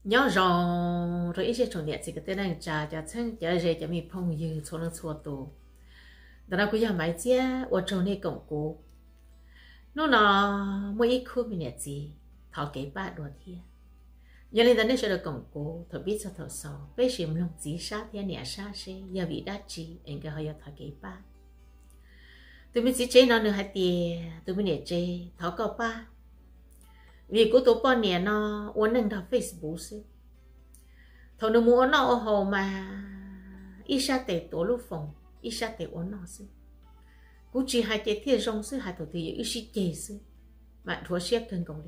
nhớ rồi rồi ít sẽ chọn nhẹ chỉ cái tên này trả chân trả rồi trả mi phong dư cho nó xua tù đó là cũng giờ mấy chia ở trong này cổng cố nó mỗi ít khu mình nhẹ gì thọ cái ba đùa thiệt giờ này đây sẽ được cổng cố thọ biết cho thọ sau bây giờ mình chỉ sát thì nhẹ sát sẽ giờ bị đắt chi anh cái hơi thọ cái ba tụi mình chỉ chơi nó nữa hai tiền tụi mình nhẹ chơi thọ có ba vì của tụi con nhẹ nó uốn nâng đọc Facebook xí thọ nó muốn nó ở hồ mà ít sát tệ tổ lúc phòng ít sát tệ uốn nó xí cú chỉ hai cái thiệt rong xí hai tổ thì ít xí chơi xí bạn thua xét cân công đi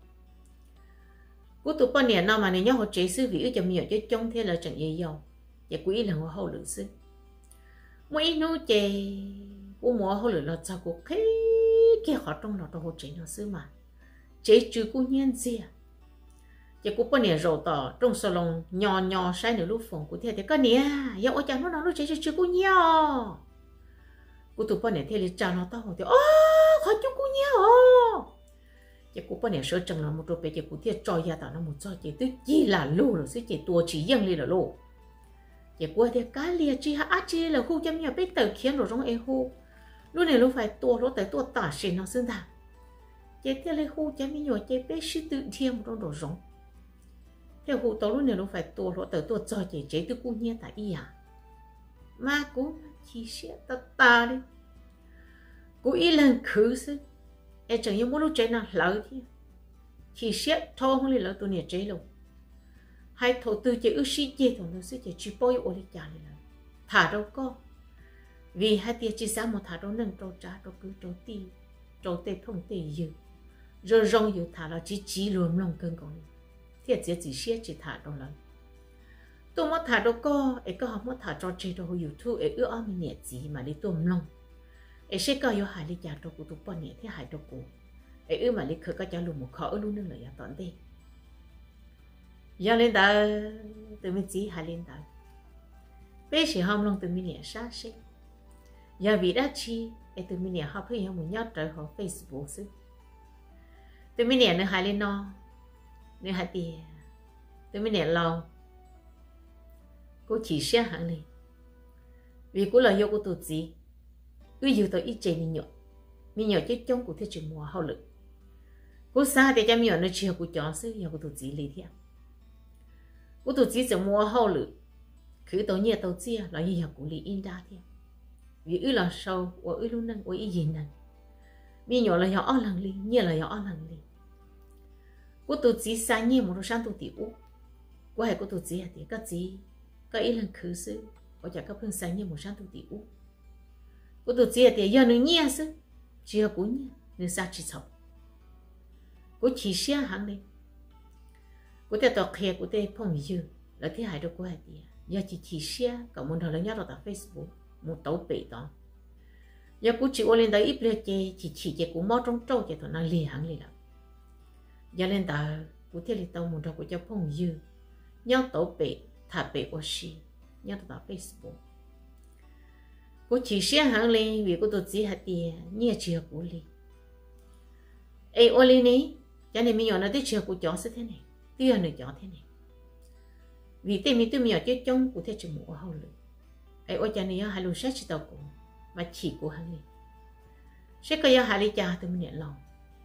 cú tụi con nhẹ nó mà này nhớ họ chơi xí vì cho mình chơi trong thế là chẳng gì giàu và cú ý là họ hậu lửa xí mỗi nô chơi cú mua hậu lửa là sao cú cái họ trong nó họ chơi nó xí mà chế chứ cú nhiên gì à chỉ cú con nhẹ rầu tỏ trong salon nhỏ sai nửa lúc phòng cú thiệt thì con nhẹ giờ ở chẳng nó lúc chế chứ cú nhỏ cú tụi con nhẹ thì lịch chào nó tao hỏi thì khó chú cú nhỏ chỉ cú con nhẹ sửa chừng là một đôi bé chỉ cú thiệt trôi ra tạo nó một trôi chỉ tức chỉ là lù rồi chứ chỉ tua chỉ dâng lên là lù chỉ cú thì cá lia chỉ hả chỉ là khu chấm nhà biết tự khiến rồi trong e khu lúc này lúc phải tua lúc tới tua tả xin nó xứng đáng chế theo lấy khu chế mình nhồi chế bé sư tự thiên một đồ rong theo khu tàu lúc này nó phải tua nó tới tua cho chế từ cu nhiên tại ý à mà cũng chỉ sẽ ta đi cũng ý lần khứ sư em chẳng như muốn lúc chế nào lỡ thì chỉ sẽ thô không lấy lỡ tụi này chế luôn hay thổ tư chế ước sĩ chế thổ nó sẽ chế chỉ bôi ô đi trả lại thả đâu có vì hai tia chỉ sáng một thả đâu nâng trâu trả trâu cứ trâu ti trâu tê thông tê dư rồi rong dư thả là chỉ luôn lòng cơn còn thiệt chỉ xé chỉ thả đâu lần tôi mất thả đâu có ấy có không mất thả cho chơi đâu YouTube ấy ưa mình nhẹ gì mà đi tôm lòng ấy sẽ có yêu hại đi trả đâu của tôi bọn nhẹ thế hại đâu của ấy ưa mà đi khởi có trả luôn một khó luôn nữa là tận đây giờ lên đó từ mình chỉ hại lên đó bây giờ hôm lòng từ mình nhẹ sát xí giờ vì đã chi ấy từ mình nhẹ học hơi một nhát trời họ Facebook xí từ mình nhẹ nữa hại lên nó nữa hại tiền từ mình nhẹ lòng cô chỉ sẽ hẳn lên vì cô là yêu cô tụt gì ví dụ tôi ít chơi mình nhỏ chết trong của thế trường mùa hậu lực cô xa thì cho mình nhỏ nó chiều của chó xứ yêu cô tụt gì lấy theo cô tụt gì trường mùa hậu lực cứ tối nhẹ tối chia là như của lý in ra theo vì ư là sâu và ư luôn năng ý gì năng mình nhỏ là nhỏ lần li nhẹ là nhỏ lần li cô tụt gì xa nhẹ một sáng tụt tiểu cô hay cô tụt gì thì cái gì cái ý lần khứ xứ có chả có phương sáng nhẹ một sáng tụt tiểu cô tụt gì thì giờ nữa nhẹ xứ chưa cú nhẹ nữa sao chỉ sống cô chỉ xe hàng đi cô ta tọt khe cô ta phong dư là thế hại đâu cô hay thì giờ chỉ xe cậu muốn thằng lớn nhất là tại Facebook một tàu bể đó giờ cô chỉ lên tới ít lệ chê chỉ chê cô mót trong trâu chê thằng nó lìa hàng lìa lắm giờ lên tới cô thấy tàu một thằng cô cho phong dư nhau tàu bể thả bể qua xí nhau tại Facebook cô chỉ xe hàng lên vì cô tụt gì hạt tiền nhẹ chiều cô lên ấy ô lên ní cho nên mình nhỏ nó tới chiều cô chó sẽ thế này tiền này chó thế này vì tên mình nhỏ chết trong cô thấy chừng một hậu lực ấy ôi cha này hai lúa sát chỉ tàu cổ mà chỉ của hắn này sẽ có yêu hai lý cha tôi mình nhận lòng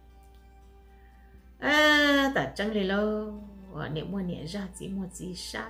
ta chẳng lấy lâu nếu mua nhẹ ra chỉ mua gì sát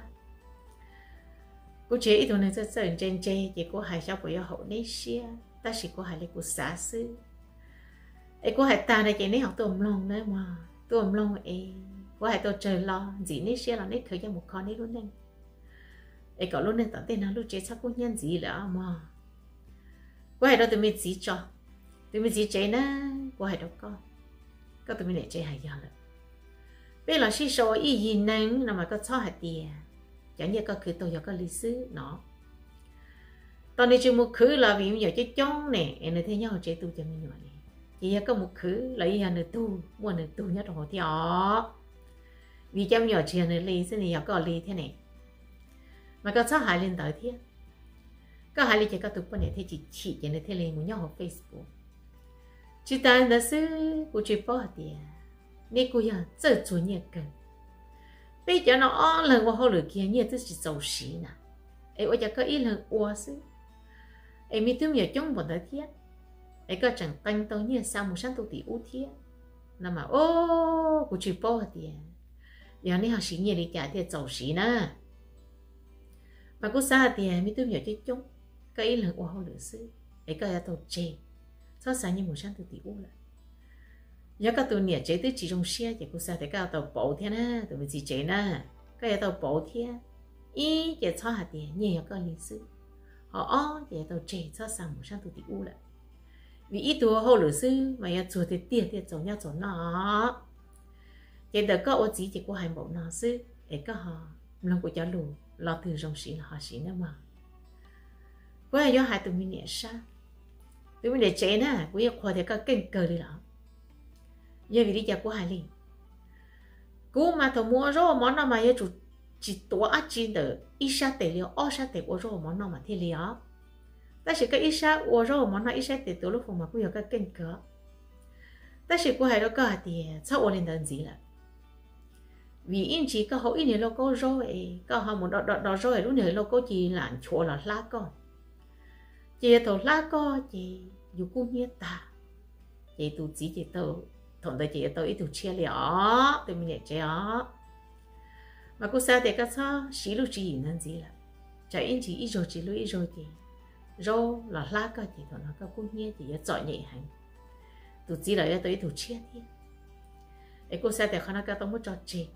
cô chế ít thôi này rất sợ trên chỉ cô hai cháu của yêu hậu đấy xia ta chỉ có hai lấy của xã sư ấy cô hai ta này chỉ này học tôm lòng đấy mà tôm lòng ấy cô hai tôi trời lo gì đấy xia là đấy khởi cho một con đấy luôn nên ấy cậu luôn nên tận tên nó luôn chế chắc cô nhân gì nữa mà cô hai đó tụi mình chỉ chế nó cô hai đó có tụi mình để chế hai giờ rồi bây giờ chỉ số ý gì nâng mà có cho hạt tiền chẳng như có cứ tôi có lý sư nó tao này chỉ một khứ là vì giờ chế chóng nè em nói thế nhau chế tu cho mình nhỏ này chỉ có một khứ lấy giờ nữa tu mua nữa tu nhất rồi thì vì chăm nhỏ chuyện nữa lý sư này có lý thế này mà có sao hại lên tới thế có hại lên chỉ có tụi con này thì chỉ cho nên thế lên một nhau học Facebook chỉ ta đã sư của chị bỏ tiền nên cô giờ giờ chủ nhiệm cần bây giờ nó lần qua hậu lửa kia như tôi chỉ giàu xí nè ấy bây giờ có ít lần qua xứ ấy mi tôi nhiều trong bọn đó thiết ấy có chẳng tăng tao như sao một sáng tôi tỷ ưu thiết nằm mà ô của chị bao tiền giờ này họ xí nhiều đi trả tiền giàu xí nè mà có xa tiền mi tôi nhiều chơi chung có ít lần qua hậu lửa xứ ấy có tao chê sao sáng như một sáng tôi tỷ ưu lại giờ các tụi nhẹ chế tới chỉ trong xe thì cô sao thì các tàu bảo thế nè tụi mình chỉ chế nè các tàu bảo thế ý để cho hạt tiền nhiều có lịch sử họ để tàu chế cho sang một sang tụi tỷ u lại vì ít tụi hậu lịch sử mà giờ chùa thì tiền thì giống nhau giống nó chỉ được có ô chỉ thì cô hành bộ nó sư để có họ lòng của cháu lù lo từ trong xí là họ xí nữa mà cô là do hai tụi mình nhẹ sao tụi mình để chế nè cô giờ khoa thì có kinh cờ đi đó giờ vì đi chợ của Hải Linh, cú mà thầu mua rồi món nào mà giờ chủ chỉ tổ ăn chín được, ít sát tệ liao, ở sát tệ của rồi món nào mà thế liao, ta chỉ cái ít sát của rồi món nào ít sát tệ tổ lúc mà cũng có cái kinh cỡ, ta chỉ của Hải đó có thì sao ở lên đơn gì là, vì in chỉ có họ in này lo có rồi, có họ một đợt rồi lúc này lo có chỉ làm chua là lá con, chỉ tổ lá con chỉ dù cũng như ta, chỉ tụ chỉ tổ thằng tôi chỉ tôi ít tụ chia lẻ tôi mình nhảy chế mà cô sao thì các sao xí lúc chỉ nên gì là chạy in chỉ ít rồi chỉ lúc ít rồi thì rau là lá cái thì nó có cũng nhẹ thì chọi nhẹ hành tụ chỉ là tôi ít tụ chia đi ấy cô sao thì khả năng các tôi muốn cho chị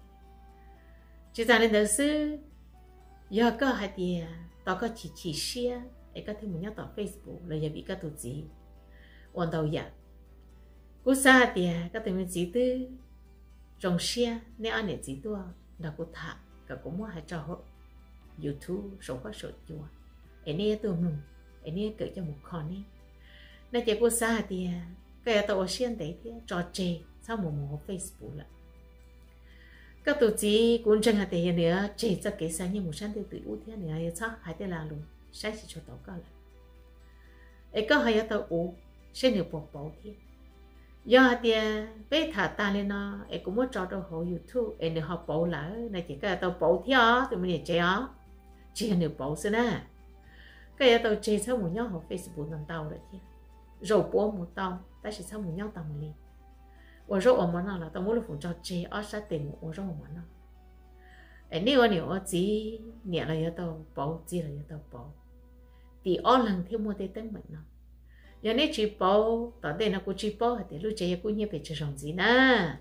ra nên đầu sư giờ có hai thì tao có chỉ share ấy có thêm một nhắc tao Facebook là giờ bị các tụ chỉ hoàn đầu giờ cô xa thì các tụi mình chỉ tư trong xe nếu anh ấy chỉ tua là cô thả cả cô mua hai trò YouTube số có số chùa anh ấy tụi mình anh ấy cởi cho một con đi nên chỉ cô xa thì cái tàu xuyên đấy thì trò chơi sau một Facebook là các tụi chị cũng chẳng hạn thì nữa chơi cho cái sáng như một sáng tụi ưu thế nữa sao hai tên là luôn sai chỉ cho tàu có là ấy có hai tàu ưu sẽ được bảo thiên giờ thì bé thả ta lên nó em cũng muốn cho đồ hồ YouTube em được học bảo lại này chỉ cái tàu bảo theo tụi mình chơi á chỉ được bảo xin à cái tàu chơi sau một nhóm học Facebook làm tàu rồi chứ rồi bố một tàu ta chỉ sau một nhóm tàu một liền và rồi ở món nào là tao muốn là phụ cho chơi ở sát tiền một rồi món nào em nếu ở chỉ nhẹ là tàu bảo chỉ là tàu bảo thì ở lần theo mua tên mình nào giờ này chỉ bảo tao đây là cô chỉ bảo thì lúc chơi cô nhớ về chơi rong gì nè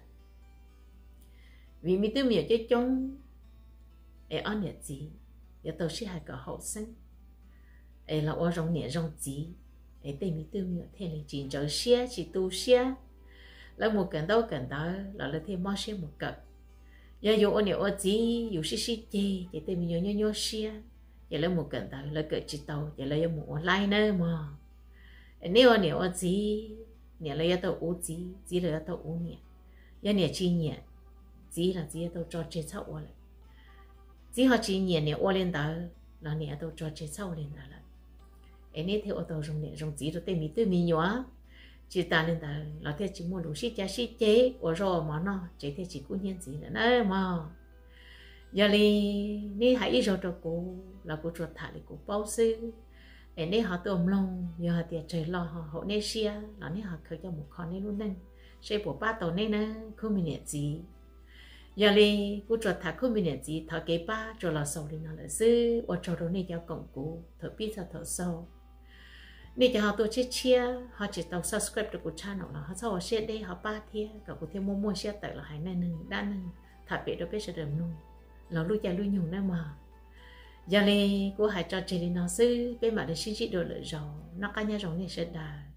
vì mình tự miệng chơi chung em ăn nhẹ gì giờ tao sẽ hay cả hậu sinh em là ở rong nhẹ rong gì em tự mình tự miệng thêm là chỉ cho xe chỉ tu xe là một cần đâu là thêm mua xe một cặp giờ dù ở nhẹ ở gì dù xí chơi thì tự mình nhớ xe giờ là một cần đâu là cỡ chỉ tàu giờ là một online nữa mà nếu ở gì nhẹ là tao uống gì là tao uống nhẹ giờ nhẹ chỉ nhẹ gì là gì tao cho chơi sau lại gì họ chỉ nhẹ nhẹ uống lên đó là nhẹ tao cho chơi sau lên đó là nếu theo tao dùng nhẹ dùng gì rồi tôi mi nhóa chỉ ta lên đó là theo chỉ mua đủ xí chế ở rồi mà nó chỉ theo chỉ cũng nhiên gì nữa mà giờ đi nếu hãy rồi cho cô là cô chuột thả để cô bao sư nên họ tôm lông giờ họ tiệt trời lo họ nên xia là nên họ khởi cho một con nên luôn nên sẽ bộ ba tàu nên nè không bị nhẹ gì giờ đi cô chuột thả không bị nhẹ gì thở cái ba rồi là sầu lên là dư ở chỗ đó nên cho cổng cô thở biết sao thở sâu nên cho họ tôi chia họ chỉ tàu subscribe được của channel là họ sau họ share đây họ ba thia cả cô thêm mua share tại là hai nên đa nên thả biết được biết sẽ được luôn là lui cha lui nhung nữa mà giờ này cô hãy cho chị nó sư bên mà để xin chị đồ lợi rồi nó cá nhà rồi này sẽ đà